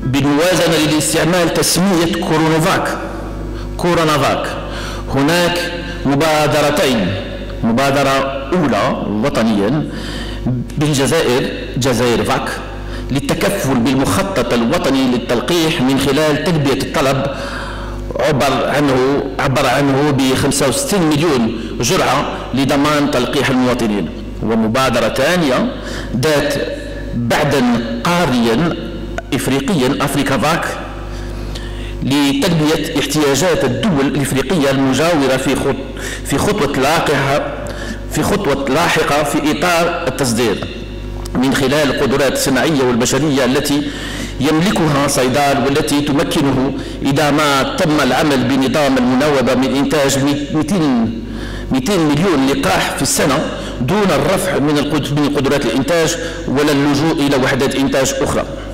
بالموازنة للاستعمال تسمية كورونافاك. هناك مبادرتين، مبادرة أولى وطنيا بالجزائر، جزائر فاك، للتكفل بالمخطط الوطني للتلقيح من خلال تلبية الطلب عبر عنه ب 65 مليون جرعة لضمان تلقيح المواطنين. ومبادرة ثانية ذات بعدا قاريا إفريقيا، أفريكا فاك، لتلبية احتياجات الدول الإفريقية المجاورة في خطوة لاحقة في إطار التصدير من خلال القدرات الصناعية والبشرية التي يملكها صيدال، والتي تمكنه إذا ما تم العمل بنظام المناوبة من إنتاج 200 مليون لقاح في السنة دون الرفع من قدرات الإنتاج ولا اللجوء إلى وحدات إنتاج أخرى.